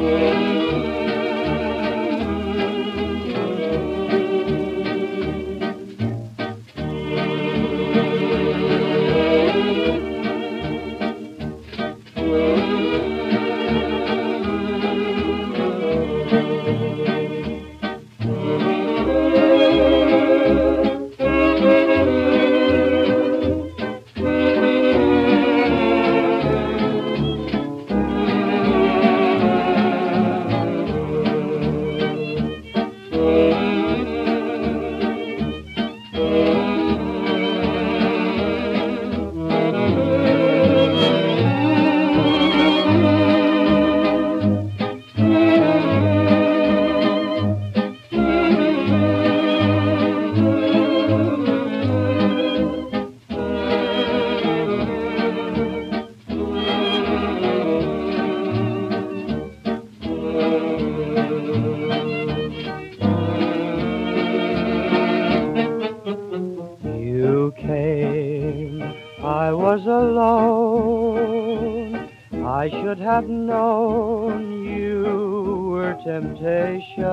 I should have known you were temptation.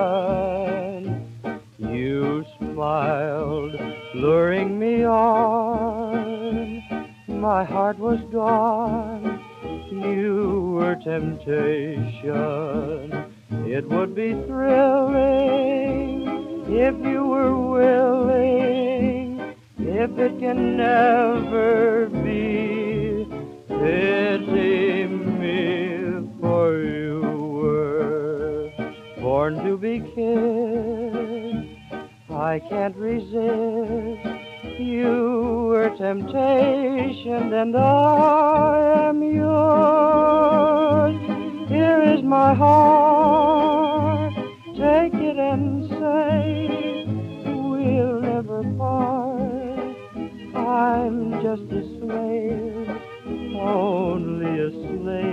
You smiled, luring me on. My heart was gone. You were temptation. It would be thrilling if you were willing. If it can never be, pity me, for you were born to be kissed. I can't resist. You were temptation, and I am yours. Here is my heart. Take it and say we'll never part. I'm just a slave, only a slave